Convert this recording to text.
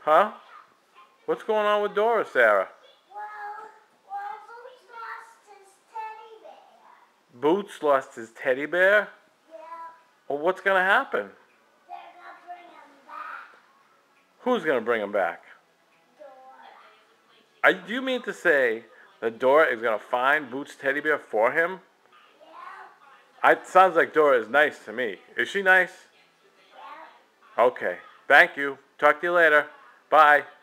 Huh? What's going on with Dora, Sarah? Well, Boots lost his teddy bear. Boots lost his teddy bear? Yeah, Well, what's going to happen? they're gonna bring him back. Who's going to bring him back? Dora. Do you mean to say that Dora is going to find Boots' teddy bear for him? Yeah, It sounds like Dora is nice to me. Is she nice? yeah. Okay. Thank you. Talk to you later. Bye.